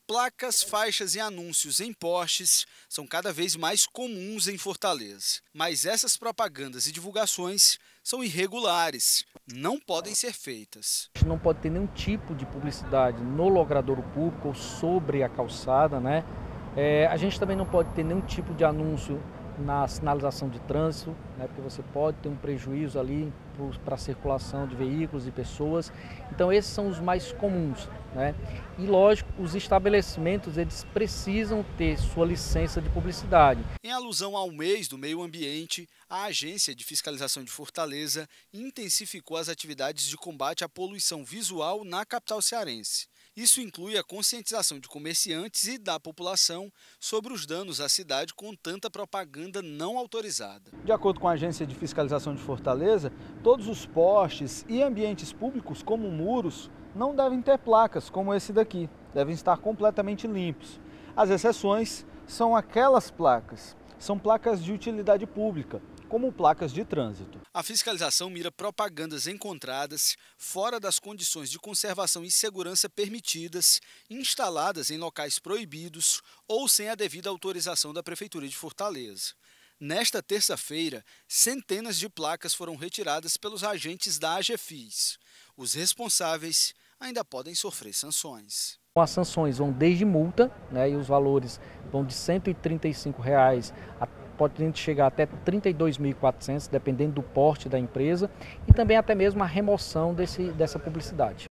Placas, faixas e anúncios em postes são cada vez mais comuns em Fortaleza. Mas essas propagandas e divulgações são irregulares, não podem ser feitas. A gente não pode ter nenhum tipo de publicidade no logradouro público ou sobre a calçada, né? A gente também não pode ter nenhum tipo de anúncio na sinalização de trânsito, né? Porque você pode ter um prejuízo ali para a circulação de veículos e pessoas. Então esses são os mais comuns, né? E lógico, os estabelecimentos eles precisam ter sua licença de publicidade. Em alusão ao mês do meio ambiente, a Agência de Fiscalização de Fortaleza intensificou as atividades de combate à poluição visual na capital cearense. Isso inclui a conscientização de comerciantes e da população sobre os danos à cidade com tanta propaganda não autorizada. De acordo com a Agência de Fiscalização de Fortaleza, todos os postes e ambientes públicos, como muros, não devem ter placas como esse daqui, devem estar completamente limpos. As exceções são aquelas placas, são placas de utilidade pública, como placas de trânsito. A fiscalização mira propagandas encontradas fora das condições de conservação e segurança permitidas, instaladas em locais proibidos ou sem a devida autorização da Prefeitura de Fortaleza. Nesta terça-feira, centenas de placas foram retiradas pelos agentes da AGFIS. Os responsáveis ainda podem sofrer sanções. As sanções vão desde multa, né, e os valores vão de R$ 135 pode chegar até R$ 32.400, dependendo do porte da empresa, e também até mesmo a remoção dessa publicidade.